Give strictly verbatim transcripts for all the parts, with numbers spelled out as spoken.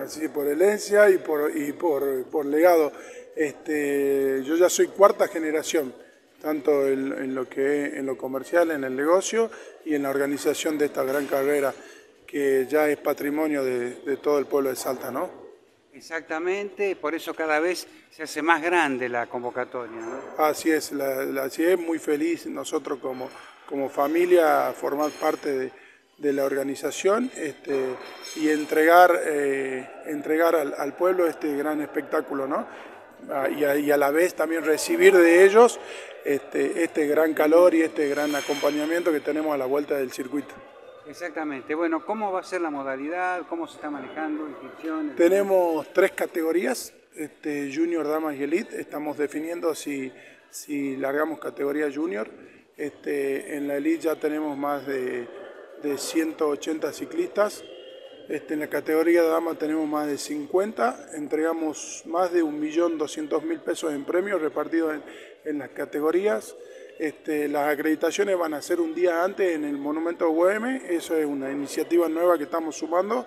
así por herencia y por, y por, por legado. Este, yo ya soy cuarta generación, tanto en, en, lo que, en lo comercial, en el negocio y en la organización de esta gran carrera, que ya es patrimonio de, de todo el pueblo de Salta, ¿no? Exactamente, por eso cada vez se hace más grande la convocatoria, ¿no? Así es, la, la, así es, muy feliz nosotros como, como familia formar parte de, de la organización este, y entregar, eh, entregar al, al pueblo este gran espectáculo, ¿no? Y a, y a la vez también recibir de ellos este, este gran calor y este gran acompañamiento que tenemos a la vuelta del circuito. Exactamente. Bueno, ¿cómo va a ser la modalidad? ¿Cómo se está manejando? ¿Inscripciones? Tenemos tres categorías, este, Junior, Damas y Elite. Estamos definiendo si, si largamos categoría Junior. Este, en la Elite ya tenemos más de, de ciento ochenta ciclistas. Este, en la categoría de Damas tenemos más de cincuenta. Entregamos más de un millón doscientos mil pesos en premios repartidos en, en las categorías. Este, las acreditaciones van a ser un día antes en el Monumento U M, eso es una iniciativa nueva que estamos sumando.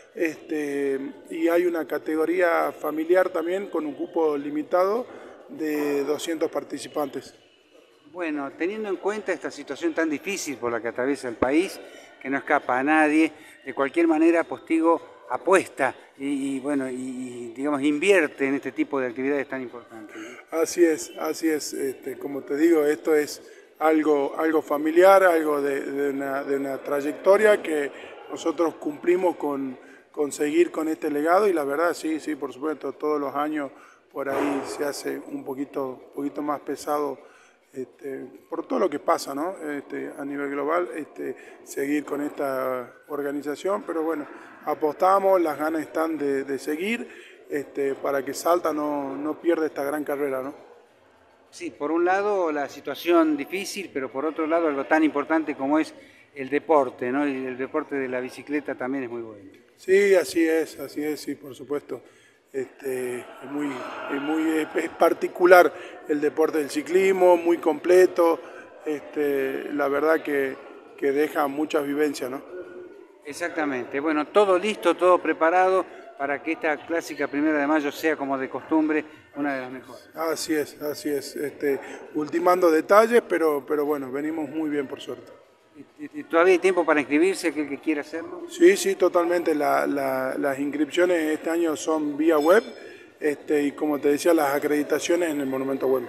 Este, y hay una categoría familiar también con un cupo limitado de doscientos participantes. Bueno, teniendo en cuenta esta situación tan difícil por la que atraviesa el país, que no escapa a nadie, de cualquier manera Postigo apuesta y, y bueno, y, y digamos invierte en este tipo de actividades tan importantes. Así es, así es. Este, como te digo, esto es algo, algo familiar, algo de, de, una, de una trayectoria que nosotros cumplimos con, con seguir con este legado y la verdad, sí, sí, por supuesto, todos los años por ahí se hace un poquito, poquito más pesado. Este, por todo lo que pasa, ¿no? Este, a nivel global, este, seguir con esta organización, pero bueno, apostamos, las ganas están de, de seguir este, para que Salta no, no pierda esta gran carrera, ¿no? Sí, por un lado la situación difícil, pero por otro lado algo tan importante como es el deporte, ¿no? Y el deporte de la bicicleta también es muy bueno. Sí, así es, así es, sí, por supuesto. Este, es muy, es muy es particular el deporte del ciclismo, muy completo, este, la verdad que, que deja muchas vivencias, ¿no? Exactamente, bueno, todo listo, todo preparado para que esta clásica primera de mayo sea como de costumbre una de las mejores. Así es, así es, este, ultimando detalles, pero, pero bueno, venimos muy bien por suerte. ¿Y, y todavía hay tiempo para inscribirse, aquel que quiera hacerlo? Sí, sí, totalmente. La, la, las inscripciones este año son vía web este, y como te decía, las acreditaciones en el Monumento Web.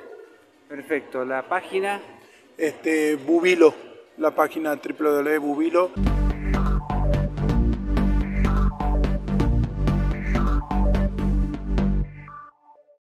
Perfecto. ¿La página? Este, Bubilo, la página doble u doble u doble u punto bubilo.